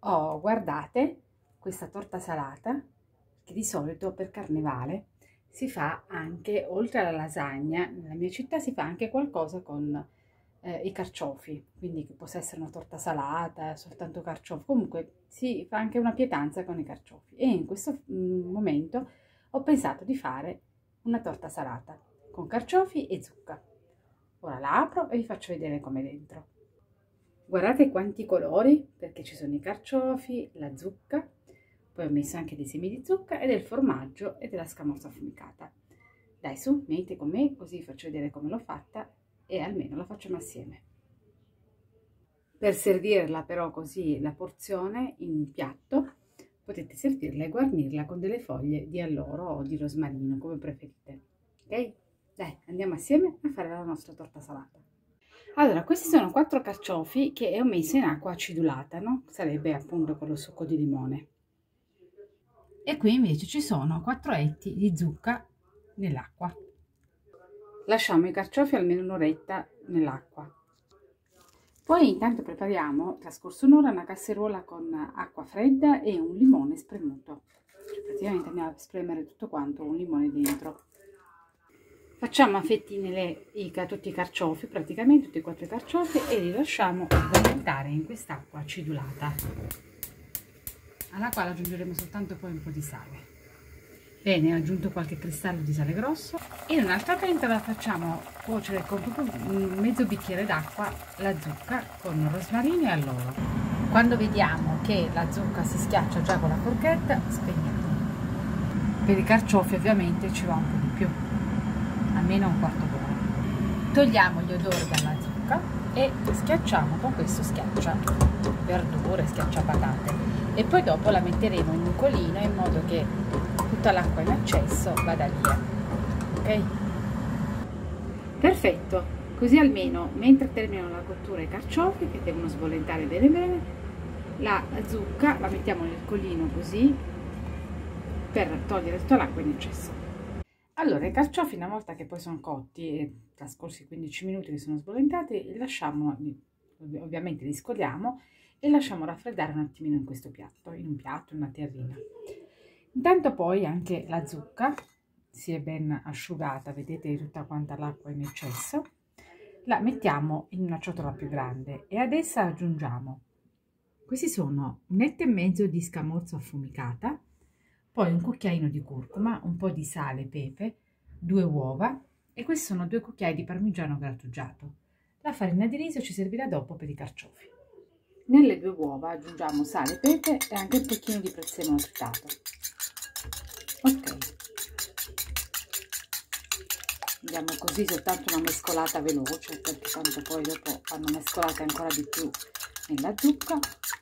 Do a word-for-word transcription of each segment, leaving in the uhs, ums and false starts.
Oh, guardate questa torta salata che di solito per carnevale si fa anche, oltre alla lasagna, nella mia città si fa anche qualcosa con eh, i carciofi, quindi che possa essere una torta salata, soltanto carciofi, comunque si fa anche una pietanza con i carciofi. E in questo mm, momento ho pensato di fare una torta salata con carciofi e zucca. Ora la apro e vi faccio vedere com'è dentro. Guardate quanti colori, perché ci sono i carciofi, la zucca, poi ho messo anche dei semi di zucca e del formaggio e della scamorza affumicata. Dai, su, venite con me così vi faccio vedere come l'ho fatta e almeno la facciamo assieme. Per servirla però così la porzione in un piatto, potete servirla e guarnirla con delle foglie di alloro o di rosmarino, come preferite. Ok? Dai, andiamo assieme a fare la nostra torta salata. Allora, questi sono quattro carciofi che ho messo in acqua acidulata, no? Sarebbe appunto con lo succo di limone. E qui invece ci sono quattro etti di zucca nell'acqua. Lasciamo i carciofi almeno un'oretta nell'acqua. Poi intanto prepariamo, trascorso un'ora, una casseruola con acqua fredda e un limone spremuto. Cioè, praticamente andiamo a spremere tutto quanto un limone dentro. Facciamo a fettine le, i, tutti i carciofi, praticamente tutti e quattro i carciofi, e li lasciamo fermentare in quest'acqua acidulata, alla quale aggiungeremo soltanto poi un po' di sale. Bene, ho aggiunto qualche cristallo di sale grosso. In un'altra pentola facciamo cuocere con un mezzo bicchiere d'acqua la zucca con rosmarino e alloro. Quando vediamo che la zucca si schiaccia già con la forchetta, spegniamo. Per i carciofi ovviamente ci va un po' di più, almeno un quarto d'ora. Togliamo gli odori dalla zucca e schiacciamo con questo schiaccia verdure, schiaccia patate, e poi dopo la metteremo in un colino in modo che tutta l'acqua in eccesso vada via. Ok? Perfetto, così almeno mentre terminano la cottura i carciofi, che devono sbollentare bene bene, la zucca la mettiamo nel colino così per togliere tutta l'acqua in eccesso. Allora, i carciofi, una volta che poi sono cotti e trascorsi quindici minuti che sono sbollentati, li lasciamo, ovviamente li scoliamo e lasciamo raffreddare un attimino in questo piatto, in un piatto, in una terrina. Intanto poi anche la zucca si è ben asciugata, vedete tutta quanta l'acqua in eccesso, la mettiamo in una ciotola più grande e ad essa aggiungiamo, questi sono un etto e mezzo di scamorza affumicata, poi un cucchiaino di curcuma, un po' di sale e pepe, due uova e questi sono due cucchiai di parmigiano grattugiato. La farina di riso ci servirà dopo per i carciofi. Nelle due uova aggiungiamo sale, pepe e anche un pochino di prezzemolo tritato. Ok. Diamo così soltanto una mescolata veloce, perché tanto poi dopo vanno mescolate ancora di più nella zucca.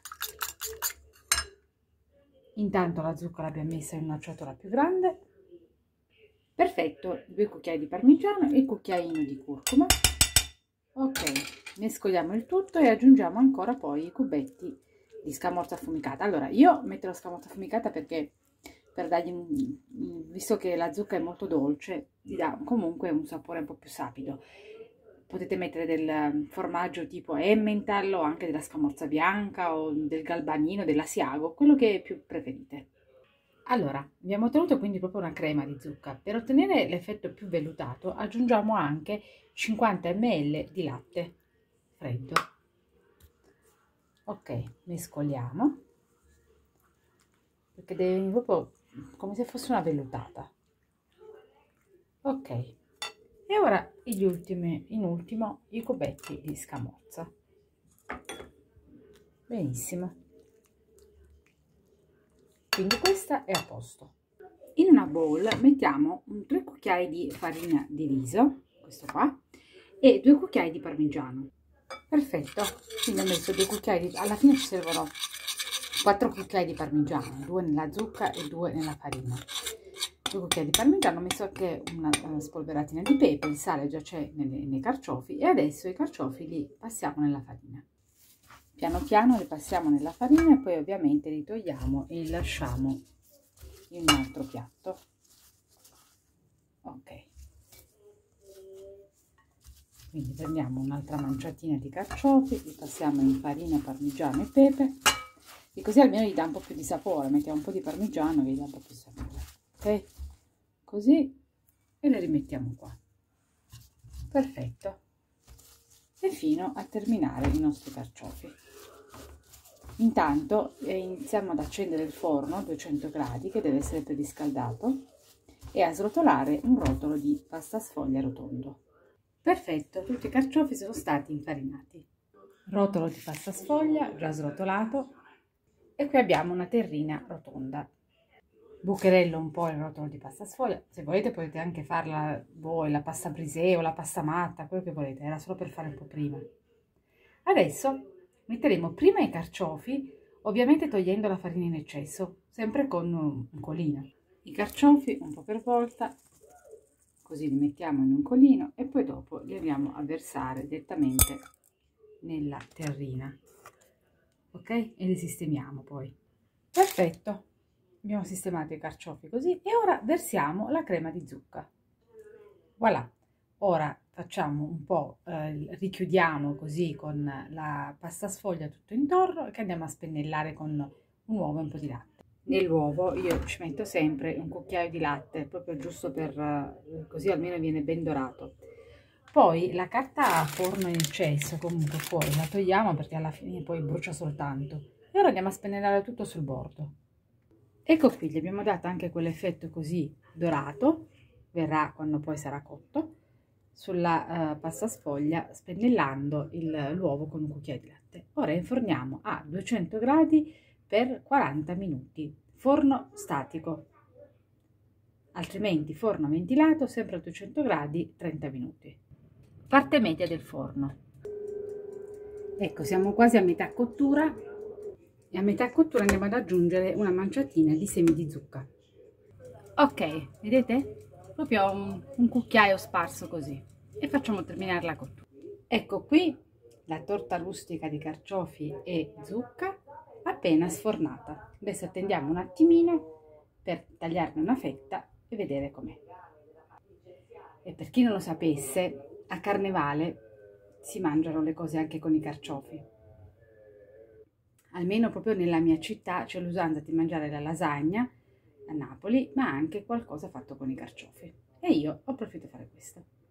Intanto la zucca l'abbiamo messa in una ciotola più grande. Perfetto, due cucchiai di parmigiano e il cucchiaino di curcuma. Ok, mescoliamo il tutto e aggiungiamo ancora poi i cubetti di scamorza affumicata. Allora, io metto la scamorza affumicata perché, per dargli un, visto che la zucca è molto dolce, gli dà comunque un sapore un po' più sapido. Potete mettere del formaggio tipo Emmental o anche della scamorza bianca o del galbanino, dell'asiago, quello che più preferite. Allora, abbiamo ottenuto quindi proprio una crema di zucca. Per ottenere l'effetto più vellutato aggiungiamo anche cinquanta millilitri di latte freddo. Ok, mescoliamo, perché deve venire proprio come se fosse una vellutata. Ok, e ora gli ultimi, in ultimo i cubetti di scamorza. Benissimo, quindi questa è a posto. In una bowl mettiamo un tre cucchiai di farina di riso, questo qua, e due cucchiai di parmigiano. Perfetto, quindi ho messo due cucchiai di, alla fine ci servono quattro cucchiai di parmigiano, due nella zucca e due nella farina. Due cucchiai di parmigiano, ho messo anche una, una spolveratina di pepe, il sale già c'è nei, nei carciofi e adesso i carciofi li passiamo nella farina. Piano piano li passiamo nella farina e poi ovviamente li togliamo e li lasciamo in un altro piatto. Ok, quindi prendiamo un'altra manciatina di carciofi, li passiamo in farina, parmigiano e pepe, e così almeno gli dà un po' più di sapore. Mettiamo un po' di parmigiano che gli dà un po' più di sapore, ok? Così, e le rimettiamo qua. Perfetto. E fino a terminare i nostri carciofi. Intanto eh, iniziamo ad accendere il forno a duecento gradi, che deve essere preriscaldato, e a srotolare un rotolo di pasta sfoglia rotondo. Perfetto, tutti i carciofi sono stati infarinati. Rotolo di pasta sfoglia già srotolato, e qui abbiamo una terrina rotonda. Bucherello un po' il rotolo di pasta sfoglia, se volete potete anche farla voi, la pasta brisée o la pasta matta, quello che volete, era solo per fare un po' prima. Adesso metteremo prima i carciofi, ovviamente togliendo la farina in eccesso, sempre con un colino. I carciofi un po' per volta, così li mettiamo in un colino e poi dopo li andiamo a versare direttamente nella terrina, ok? E li sistemiamo poi. Perfetto, abbiamo sistemato i carciofi così e ora versiamo la crema di zucca. Voilà, ora facciamo un po', eh, richiudiamo così con la pasta sfoglia tutto intorno, che andiamo a spennellare con un uovo e un po' di latte. Nell'uovo io ci metto sempre un cucchiaio di latte, proprio giusto per, eh, così almeno viene ben dorato. Poi la carta a forno in eccesso, comunque fuori, la togliamo perché alla fine poi brucia soltanto. E ora andiamo a spennellare tutto sul bordo. Ecco qui, gli abbiamo dato anche quell'effetto così dorato, verrà quando poi sarà cotto, sulla uh, pasta sfoglia, spennellando l'uovo con un cucchiaio di latte. Ora inforniamo a duecento gradi per quaranta minuti, forno statico, altrimenti forno ventilato, sempre a duecento gradi, trenta minuti. Parte media del forno. Ecco, siamo quasi a metà cottura e a metà cottura andiamo ad aggiungere una manciatina di semi di zucca. Ok, vedete? Proprio un, un cucchiaio sparso così. E facciamo terminare la cottura. Ecco qui la torta rustica di carciofi e zucca appena sfornata. Adesso attendiamo un attimino per tagliarne una fetta e vedere com'è. E per chi non lo sapesse, a Carnevale si mangiano le cose anche con i carciofi. Almeno proprio nella mia città c'è l'usanza di mangiare la lasagna a Napoli, ma anche qualcosa fatto con i carciofi. E io ho preferito fare questo.